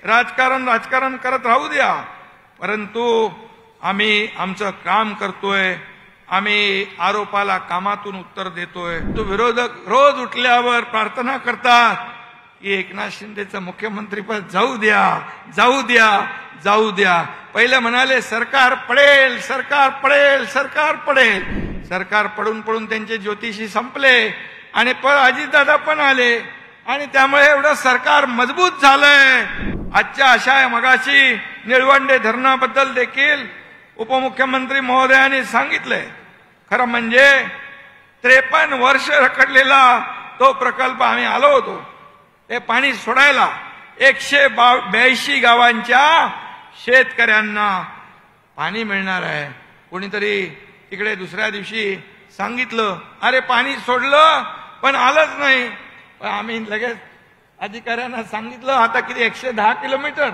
राजकारण करत राहू द्या, परंतु आम्ही आमचं काम करतोय, आम्ही आरोपाला कामातून उत्तर देतोय। तो विरोधक रोज उठल्यावर प्रार्थना करतात की एकनाथ शिंदेचं मुख्यमंत्रीपद जाऊ द्या, जाऊ द्या, जाऊ द्या। पहिले म्हणाले सरकार पडेल, सरकार पडेल, सरकार पडेल। सरकार पडून पडून त्यांचे ज्योतिषी संपले आणि अजितदादा पण आले आणि त्यामुळे एवढं सरकार मजबूत झालंय। आजच्या अशा मगाशी निळवंडे धरणाबद्दल देखील उपमुख्यमंत्री महोदयांनी सांगितलंय। खरं म्हणजे 53 वर्ष रखडलेला तो प्रकल्प आम्ही आलो होतो ते पाणी सोडायला 182 गावांच्या शेतकऱ्यांना पाणी मिळणार आहे। कोणीतरी तिकडे दुसऱ्या दिवशी सांगितलं अरे पाणी सोडलं पण आलंच नाही। पण आम्ही लगेच अधिकाऱ्यांना सांगितलं आता किती 110 किलोमीटर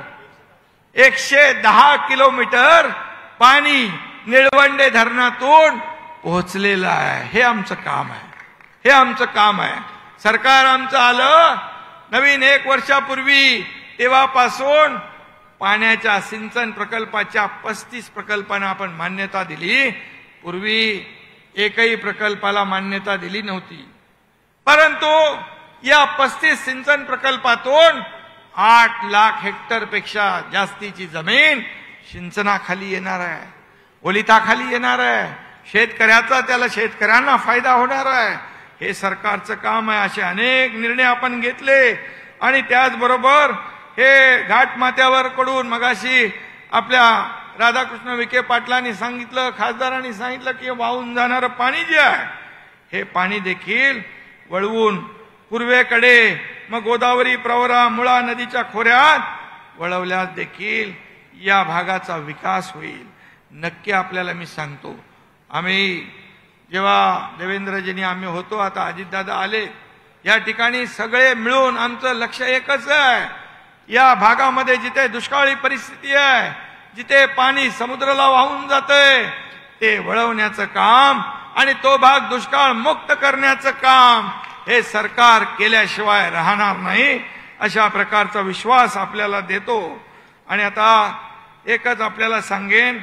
110 किलोमीटर पाणी निळवंडे धरणातून पोहोचलेलं आहे। हे आमचं काम आहे, हे आमचं काम आहे। सरकार आमचं आलं नवीन 1 वर्षापूर्वी, तेव्हापासून पाण्याच्या सिंचन प्रकल्पाच्या 35 प्रकल्पांना आपण मान्यता दिली। पूर्वी एकही प्रकल्पाला मान्यता दिली नव्हती, परंतु या 35 सिंचन प्रकल्पातून 8 लाख हेक्टर पेक्षा जास्तीची जमीन सिंचनाखाली येणार आहे, ओलिताखाली येणार आहे। शेतकऱ्यांना फायदा होणार आहे। हे सरकारचं काम आहे। असे अनेक निर्णय आपण घेतले आणि त्याचबरोबर हे घाटमाथ्यावर कडून मगाशी आपल्या राधाकृष्ण विखे पाटलांनी सांगितलं, खासदारांनी सांगितलं की वाहून जाणारं पाणी जे आहे हे पाणी देखील वळवून पूर्वेकडे मग गोदावरी प्रवरा मुळा नदीच्या खोऱ्यात वळवल्यास देखील या भागाचा विकास होईल। नक्की आपल्याला मी सांगतो, आम्ही जेव्हा देवेंद्रजींनी आम्ही होतो, आता अजितदादा आले, या ठिकाणी सगळे मिळून आमचं लक्ष एकच आहे, या भागामध्ये जिथे दुष्काळी परिस्थिती आहे, जिथे पाणी समुद्राला वाहून जातंय ते वळवण्याचं काम आणि तो भाग दुष्काळ मुक्त करण्याचं काम हे सरकार केल्याशिवाय राहणार नाही, अशा प्रकारचा विश्वास आपल्याला देतो। आणि आता एकच आपल्याला सांगेन,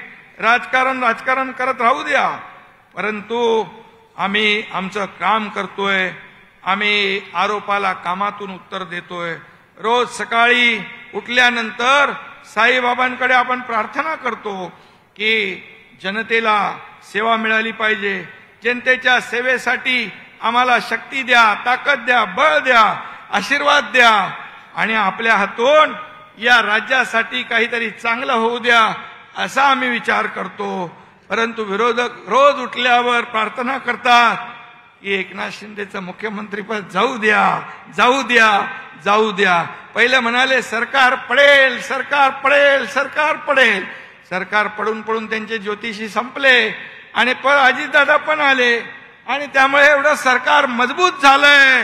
राजकारण करत राहू द्या, परंतु आम्ही आमचं काम करतोय, आम्ही आरोपाला कामातून उत्तर देतोय। रोज सकाळी उठल्यानंतर साईबाबांकडे आपण प्रार्थना करतो की जनतेला सेवा मिळाली पाहिजे, जनतेच्या सेवेसाठी आम्हाला शक्ती द्या, ताकद द्या, बळ द्या, आशीर्वाद द्या आणि आपल्या हातून या राज्यासाठी काहीतरी चांगलं होऊ द्या, असा आम्ही विचार करतो। परंतु विरोधक रोज उठल्यावर प्रार्थना करतात की एकनाथ शिंदेचं मुख्यमंत्रीपद जाऊ द्या, जाऊ द्या, जाऊ द्या। पहिले म्हणाले सरकार पडेल, सरकार पडेल, सरकार पडेल। सरकार पडून पडून त्यांचे ज्योतिषी संपले आणि अजितदादा पण आले आणि त्यामुळे एवढं सरकार मजबूत झालंय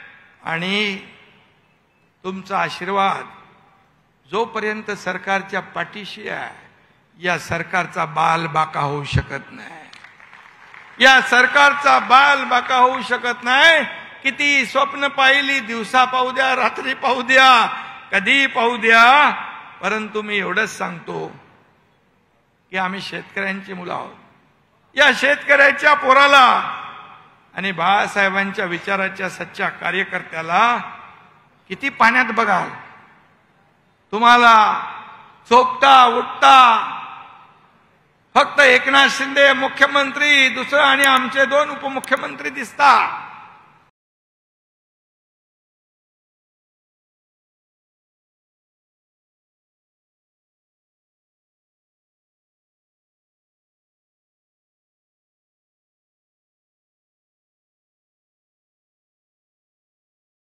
आणि तुमचा आशीर्वाद जोपर्यंत सरकारच्या पाठीशी आहे, या सरकारचा बालबाका होऊ शकत नाही, या सरकारचा बालबाका होऊ शकत नाही। किती स्वप्न पाहिली, दिवसा पाहू द्या, रात्री पाहू द्या, कधी पाहू द्या, परंतु मी एवढंच सांगतो की आम्ही शेतकऱ्यांची मुलं आहोत। या शेतकऱ्याच्या पोराला आणि बाळासाहेबांच्या विचाराच्या सच्चा कार्यकर्त्याला किती पाण्यात बघाल, तुम्हाला झोपता उठता फक्त एकनाथ शिंदे मुख्यमंत्री, दुसरं आणि आमचे 2 उपमुख्यमंत्री दिसतात।